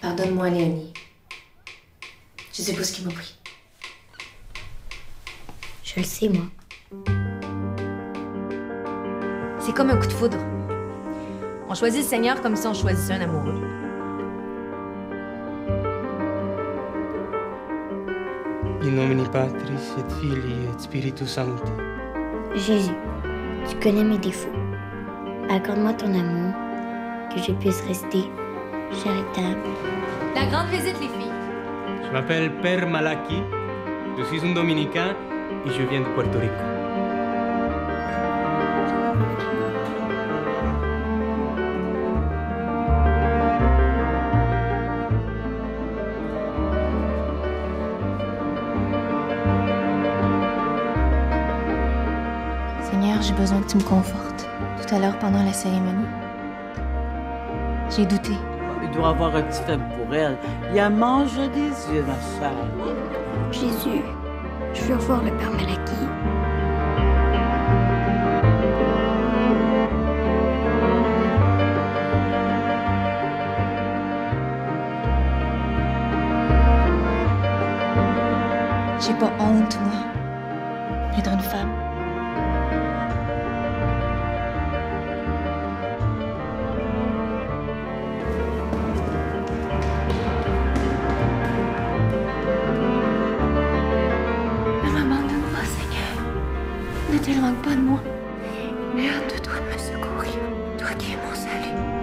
Pardonne-moi, Léonie. Je sais pas ce qui m'a pris. Je le sais, moi. C'est comme un coup de foudre. On choisit le Seigneur comme si on choisissait un amoureux. In nomine Patris et Filii et Spiritus Sancti. Jésus, tu connais mes défauts. Accorde-moi ton amour, que je puisse rester charitable. La grande visite, les filles. Je m'appelle Père Malaki, je suis un dominicain et je viens de Puerto Rico. Seigneur, j'ai besoin que tu me confortes. Tout à l'heure, pendant la cérémonie, j'ai douté. Il doit avoir un petit faible pour elle. Il a mangé des yeux, ma chère. Jésus, je veux revoir le Père Malaki. J'ai pas honte, moi, d'être une femme. Ne m'abandonne pas, Seigneur. Ne t'éloigne pas de moi. Mais hâte de toi me secourir. Toi qui es mon salut.